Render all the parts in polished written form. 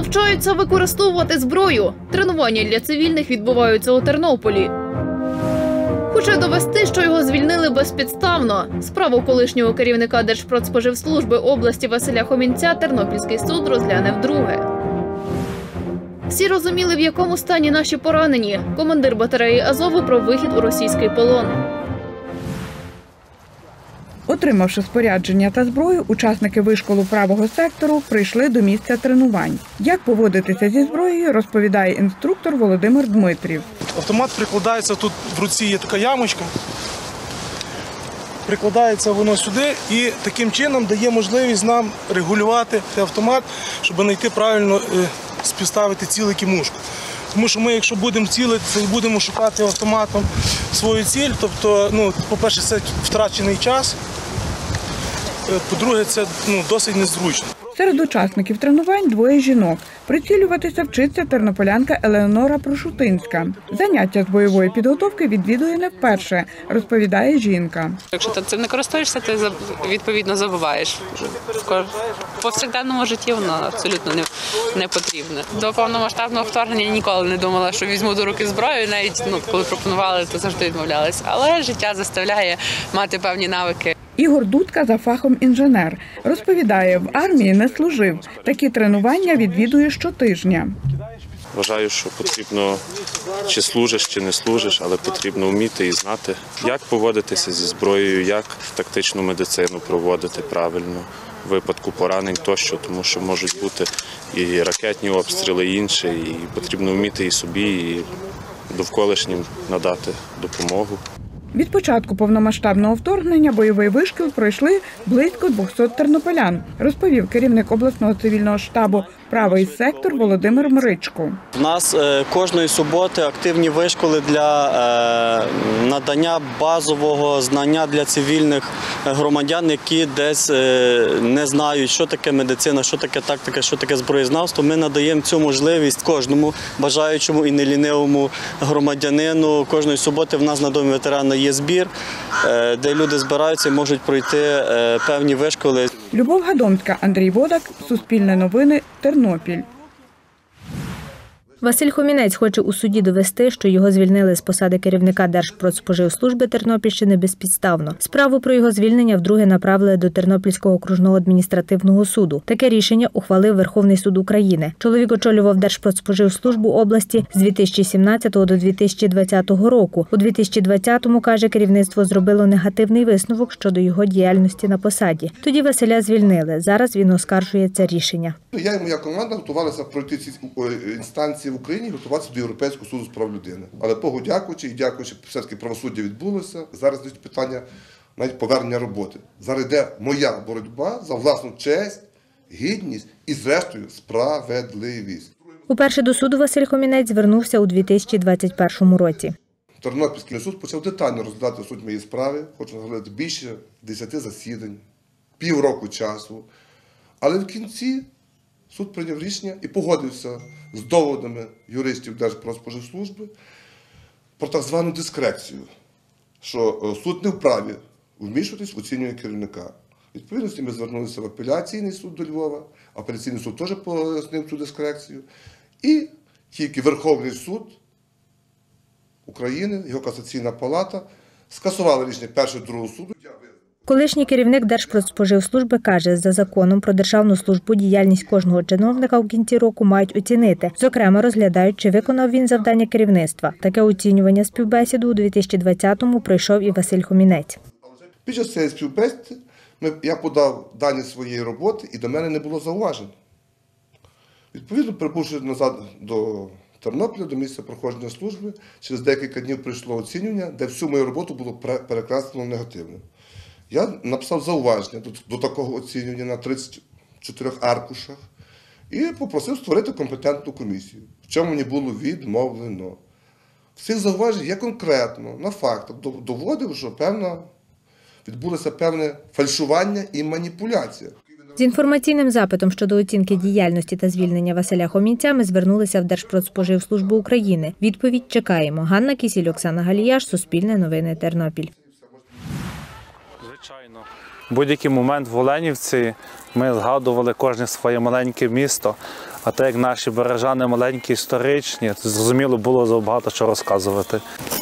Навчаються використовувати зброю. Тренування для цивільних відбуваються у Тернополі. Хоче довести, що його звільнили безпідставно. Справу колишнього керівника Держпродспоживслужби області Василя Хомінця Тернопільський суд розгляне вдруге. Всі розуміли, в якому стані наші поранені. Командир батареї Азову про вихід у російський полон. Отримавши спорядження та зброю, учасники вишколу правого сектору прийшли до місця тренувань. Як поводитися зі зброєю, розповідає інструктор Володимир Дмитрів. Автомат прикладається, тут в руці є така ямочка. Прикладається воно сюди і таким чином дає можливість нам регулювати автомат, щоб знайти правильно, співставити цілик і мушку. Тому що ми, якщо будемо цілитися і будемо шукати автоматом свою ціль, тобто, по-перше, це втрачений час, по-друге, це досить незручно. Серед учасників тренувань двоє жінок. Прицілюватися вчиться тернополянка Елеонора Прошутинська. Заняття з бойової підготовки відвідує не вперше, розповідає жінка. Якщо ти цим не користуєшся, ти відповідно забуваєш. В повсякденному житті воно абсолютно не потрібне. До повномасштабного вторгнення я ніколи не думала, що візьму до руки зброю. Навіть коли пропонували, то завжди відмовлялась. Але життя заставляє мати певні навики. Ігор Дудка за фахом інженер. Розповідає, в армії не служив. Такі тренування відвідує щотижня. Вважаю, що потрібно, чи служиш, чи не служиш, але потрібно вміти і знати, як поводитися зі зброєю, як тактичну медицину проводити правильно, в випадку поранень тощо, тому що можуть бути і ракетні обстріли, і інше, і потрібно вміти і собі, і довколишнім надати допомогу. Від початку повномасштабного вторгнення бойовий вишкіл пройшли близько 200 тернополян, розповів керівник обласного цивільного штабу «Правий сектор» Володимир Мричко. У нас кожної суботи активні вишколи для надання базового знання для цивільних громадян, які десь не знають, що таке медицина, що таке тактика, що таке зброєзнавство. Ми надаємо цю можливість кожному бажаючому і нелінивому громадянину. Кожної суботи в нас на Домі ветерана є збір, де люди збираються і можуть пройти певні вишколи. Любов Гадомська, Андрій Бодак, Суспільне новини, Тернопіль. Василь Хомінець хоче у суді довести, що його звільнили з посади керівника Держпродспоживслужби Тернопільщини безпідставно. Справу про його звільнення вдруге направили до Тернопільського окружного адміністративного суду. Таке рішення ухвалив Верховний суд України. Чоловік очолював Держпродспоживслужбу області з 2017 до 2020 року. У 2020-му, каже, керівництво зробило негативний висновок щодо його діяльності на посаді. Тоді Василя звільнили. Зараз він оскаржує це рішення. Я і моя команда готувалися пройти ці інстанції в Україні, готуватися до Європейського суду з прав людини. Але Богу дякуючи, і дякуючи, все-таки правосуддя відбулося, зараз йдуть питання навіть повернення роботи. Зараз йде моя боротьба за власну честь, гідність і, зрештою, справедливість. Уперше до суду Василь Хомінець звернувся у 2021 році. Тернопільський суд почав детально розглядати суть моєї справи, хочу нагадати, більше 10 засідань, півроку часу. Але в кінці суд прийняв рішення і погодився з доводами юристів Держпродспоживслужби про так звану дискрецію, що суд не вправі вмішуватись в оцінювання керівника. Відповідно, ми звернулися в апеляційний суд до Львова, апеляційний суд теж пояснив цю дискрецію. І тільки Верховний суд України, його касаційна палата, скасували рішення першого і другого суду. Колишній керівник Держпродспоживслужби каже, за законом про державну службу діяльність кожного чиновника у кінці року мають оцінити. Зокрема, розглядають, чи виконав він завдання керівництва. Таке оцінювання співбесіду у 2020-му пройшов і Василь Хомінець. Під час цієї співбесіди я подав дані своєї роботи і до мене не було зауважень. Відповідно, прибувши назад до Тернополя, до місця проходження служби, через декілька днів прийшло оцінювання, де всю мою роботу було перекреслено негативно. Я написав зауваження до такого оцінювання на 34 аркушах і попросив створити компетентну комісію, в чому мені було відмовлено. В цих зауваженнях я конкретно, на фактах, доводив, що відбулося певне фальшування і маніпуляція. З інформаційним запитом щодо оцінки діяльності та звільнення Василя Хомінця ми звернулися в Держпродспоживслужбу України. Відповідь чекаємо. Ганна Кісіль, Оксана Галіяш, Суспільне новини, Тернопіль. Звичайно. В будь-який момент в Оленівці ми згадували кожне своє маленьке місто, А так як наші бережани маленькі, історичні, то зрозуміло було забагато що розказувати.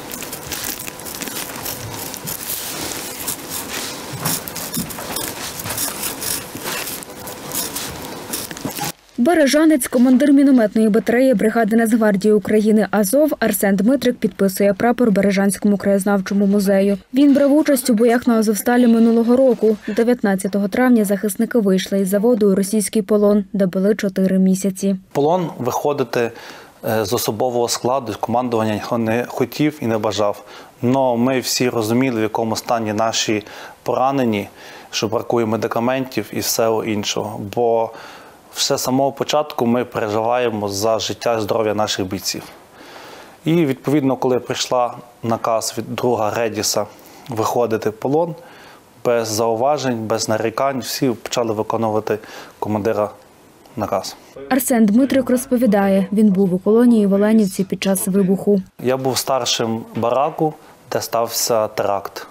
Бережанець, командир мінометної батареї бригади Нацгвардії України «Азов» Арсен Дмитрик підписує прапор Бережанському краєзнавчому музею. Він брав участь у боях на Азовсталі минулого року. 19 травня захисники вийшли із заводу у російський полон, де були 4 місяці. Полон виходити з особового складу, командування ніхто не хотів і не бажав. Але ми всі розуміли, в якому стані наші поранені, що бракує медикаментів і всього іншого. Бо все з самого початку ми переживаємо за життя і здоров'я наших бійців. І відповідно, коли прийшла наказ від друга Редіса виходити в полон, без зауважень, без нарікань, всі почали виконувати командира наказ. Арсен Дмитрик розповідає, він був у колонії в Оленівці під час вибуху. Я був старшим бараку, де стався теракт.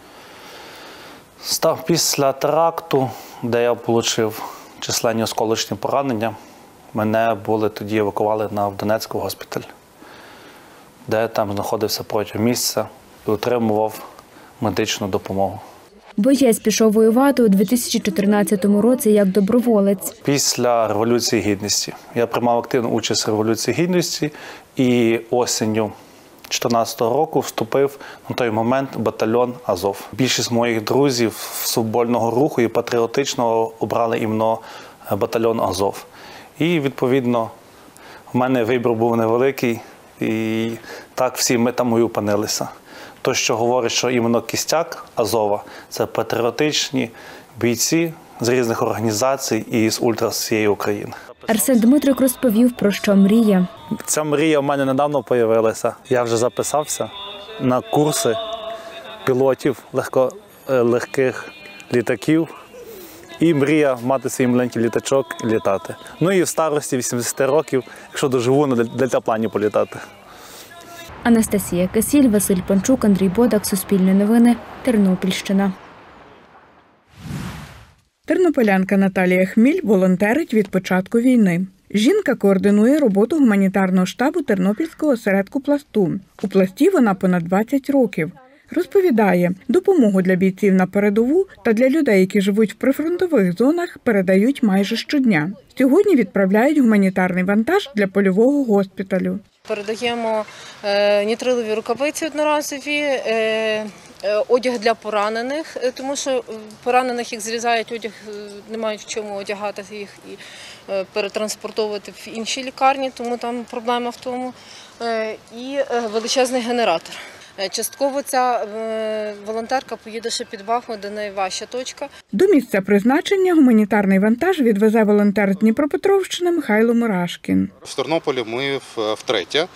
Після теракту, де я отримав численні осколочні поранення, мене тоді евакували в Донецький госпіталь, де я там знаходився протягом місяця і отримував медичну допомогу. Боєць пішов воювати у 2014 році як доброволець. Після Революції Гідності. Я приймав активну участь в Революції Гідності і осінню 2014 року вступив на той момент в батальйон «Азов». Більшість моїх друзів футбольного руху і патріотичного обрали іменно батальйон «Азов». І, відповідно, в мене вибір був невеликий, і так всі ми там і опинилися. То, що говорить, що іменно кістяк «Азова» – це патріотичні бійці з різних організацій і з ультра всієї України. Арсен Дмитрик розповів, про що мріє. Ця мрія в мене недавно з'явилася. Я вже записався на курси пілотів легких літаків. І мрія мати свій маленький літачок і літати. Ну і в старості 80 років, якщо доживу, на дельтаплані політати. Анастасія Кисіль, Василь Панчук, Андрій Бодак, Суспільне новини, Тернопільщина. Тернополянка Наталія Хміль волонтерить від початку війни. Жінка координує роботу гуманітарного штабу Тернопільського осередку «Пласту». У «Пласті» вона понад 20 років. Розповідає, допомогу для бійців на передову та для людей, які живуть в прифронтових зонах, передають майже щодня. Сьогодні відправляють гуманітарний вантаж для польового госпіталю. Передаємо нітрилові рукавиці одноразові, одяг для поранених, тому що поранених їх зрізають, одяг не мають в чому одягати їх і перетранспортовувати в інші лікарні, тому там проблема в тому. І величезний генератор. Частково ця волонтерка поїде ще під Бахмут, де найважча точка. До місця призначення гуманітарний вантаж відвезе волонтер з Дніпропетровщини Михайло Мурашкін. В Тернополі ми втретє.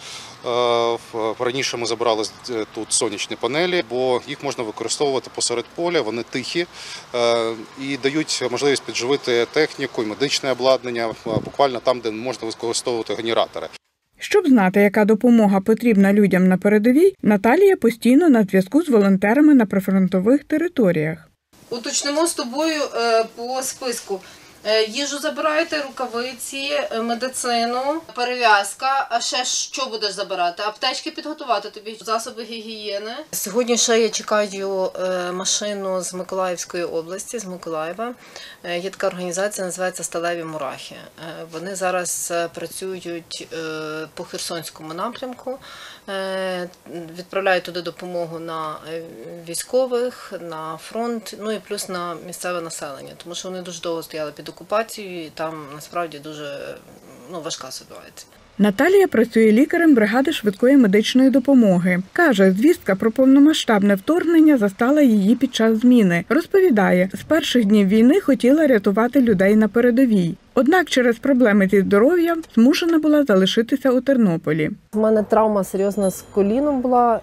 Раніше ми забрали тут сонячні панелі, бо їх можна використовувати посеред поля, вони тихі і дають можливість підживити техніку і медичне обладнання, буквально там, де можна використовувати генератори. Щоб знати, яка допомога потрібна людям на передовій, Наталія постійно на зв'язку з волонтерами на прифронтових територіях. Уточнимо з тобою по списку. Їжу забираєте, рукавиці, медицину, перев'язка. А ще що будеш забирати? Аптечки підготувати тобі, засоби гігієни. Сьогодні ще я чекаю машину з Миколаївської області, з Миколаєва. Є така організація, називається «Сталеві мурахи». Вони зараз працюють по Херсонському напрямку, відправляють туди допомогу на військових, на фронт, ну і плюс на місцеве населення, тому що вони дуже довго стояли під окупацією і там насправді дуже важка ситуація. Наталія працює лікарем бригади швидкої медичної допомоги. Каже, звістка про повномасштабне вторгнення застала її під час зміни. Розповідає, з перших днів війни хотіла рятувати людей на передовій. Однак через проблеми зі здоров'ям змушена була залишитися у Тернополі. У мене травма серйозна з коліном була,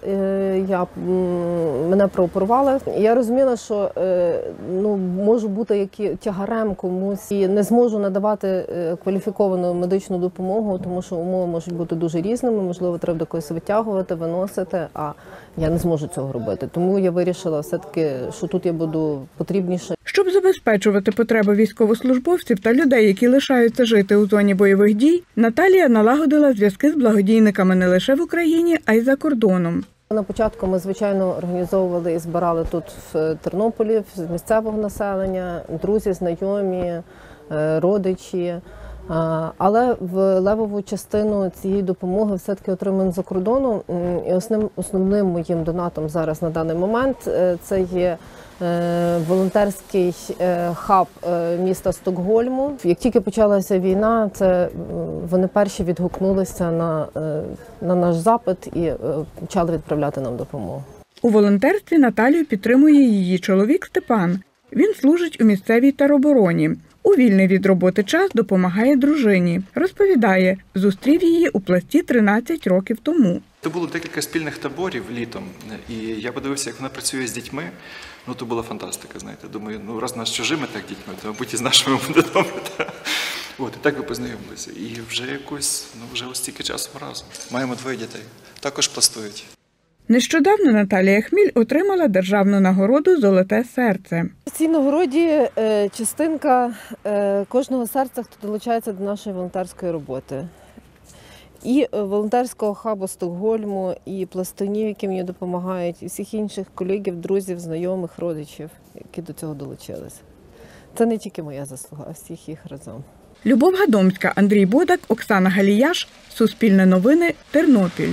мене прооперували. Я розуміла, що можу бути тягарем комусь і не зможу надавати кваліфіковану медичну допомогу, тому що умови можуть бути дуже різними, можливо, треба до когось витягувати, виносити, а я не зможу цього робити. Тому я вирішила все-таки, що тут я буду потрібніше. Щоб забезпечувати потреби військовослужбовців та людей, які лишаються жити у зоні бойових дій, Наталія налагодила зв'язки з благодійниками не лише в Україні, а й за кордоном. На початку ми, звичайно, організовували і збирали тут в Тернополі з місцевого населення, друзі, знайомі, родичі. Але в левову частину цієї допомоги все-таки отримуємо за кордону. І основним моїм донатом зараз на даний момент це є волонтерський хаб міста Стокгольму. Як тільки почалася війна, вони перші відгукнулися на наш запит і почали відправляти нам допомогу. У волонтерстві Наталію підтримує її чоловік Степан. Він служить у місцевій теробороні. У вільний від роботи час допомагає дружині. Розповідає, зустрів її у Пласті 13 років тому. Це було декілька спільних таборів літом, і я подивився, як вона працює з дітьми. Ну, то була фантастика, знаєте. Думаю, ну, раз нас з чужими так дітьми, то, мабуть, і з нашими буде добре. От, і так ми познайомилися. І вже якось, вже ось стільки часу разом. Маємо 2 дітей. Також пластують. Нещодавно Наталія Хміль отримала державну нагороду «Золоте серце». В цій нагороді частинка кожного серця, хто долучається до нашої волонтерської роботи. І волонтерського хабу Стокгольму, і пластунів, які мені допомагають, і всіх інших колегів, друзів, знайомих, родичів, які до цього долучилися. Це не тільки моя заслуга, а всіх їх разом. Любов Гадомська, Андрій Бодак, Оксана Галіяш. Суспільне новини. Тернопіль.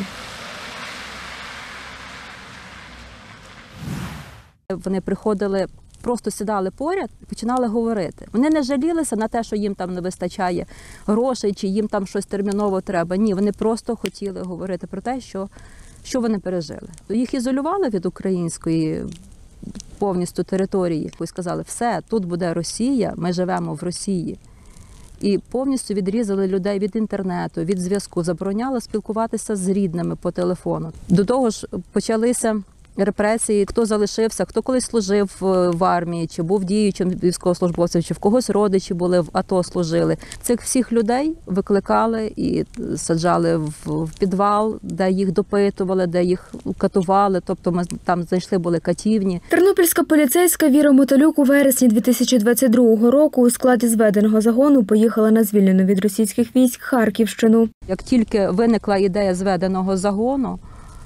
Вони приходили, просто сідали поряд і починали говорити. Вони не жалілися на те, що їм там не вистачає грошей, чи їм там щось терміново треба. Ні, вони просто хотіли говорити про те, що вони пережили. Їх ізолювали від української повністю території. І сказали, все, тут буде Росія, ми живемо в Росії. І повністю відрізали людей від інтернету, від зв'язку, забороняли спілкуватися з рідними по телефону. До того ж почалися репресії, хто залишився, хто колись служив в армії, чи був діючим військовослужбовцем, чи в когось родичі були в АТО служили. Цих всіх людей викликали і саджали в підвал, де їх допитували, де їх катували, тобто ми там знайшли були катівні. Тернопільська поліцейська Віра Мотолюк у вересні 2022 року у складі зведеного загону поїхала на звільнену від російських військ Харківщину. Як тільки виникла ідея зведеного загону,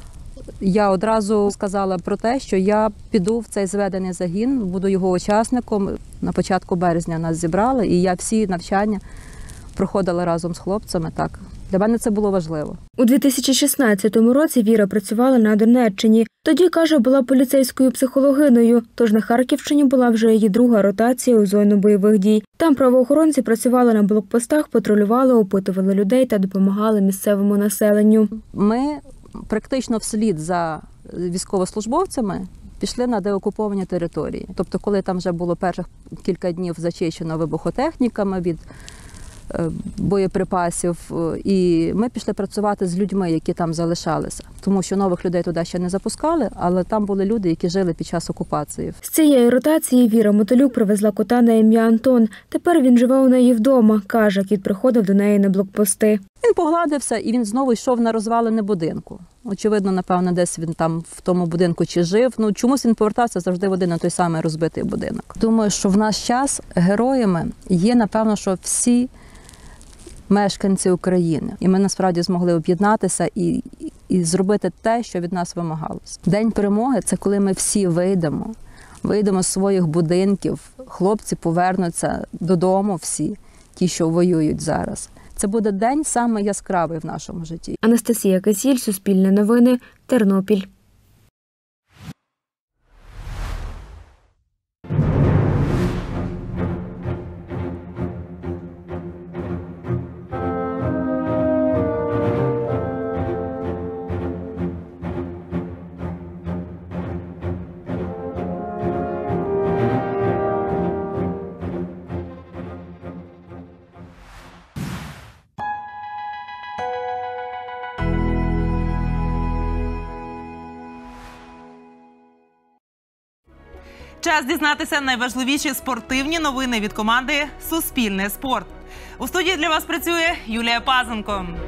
я одразу сказала про те, що я піду в цей зведений загін, буду його учасником. На початку березня нас зібрали, і я всі навчання проходила разом з хлопцями. Так, для мене це було важливо. У 2016 році Віра працювала на Донеччині. Тоді, каже, була поліцейською психологиною, тож на Харківщині була вже її друга ротація у зону бойових дій. Там правоохоронці працювали на блокпостах, патрулювали, опитували людей та допомагали місцевому населенню. Ми практично вслід за військовослужбовцями пішли на деокуповані території. Тобто, коли там вже було перших кілька днів зачищено вибухотехніками від боєприпасів, і ми пішли працювати з людьми, які там залишалися. Тому що нових людей туди ще не запускали, але там були люди, які жили під час окупації. З цієї ротації Віра Мотолюк привезла кота на ім'я Антон. Тепер він живе у неї вдома, каже, кіт приходив до неї на блокпости. Він погладився і він знову йшов на розвалини будинку. Очевидно, напевно, десь він там в тому будинку чи жив. Ну, чомусь він повертався завжди в один і той самий розбитий будинок. Думаю, що в наш час героями є, напевно, що всі мешканці України. І ми насправді змогли об'єднатися і зробити те, що від нас вимагалося. День перемоги – це коли ми всі вийдемо з своїх будинків, хлопці повернуться додому всі, ті, що воюють зараз. Це буде день саме яскравий в нашому житті. Анастасія Кисіль, Суспільне новини, Тернопіль. Час дізнатися найважливіші спортивні новини від команди «Суспільне спорт». У студії для вас працює Юлія Пазенко.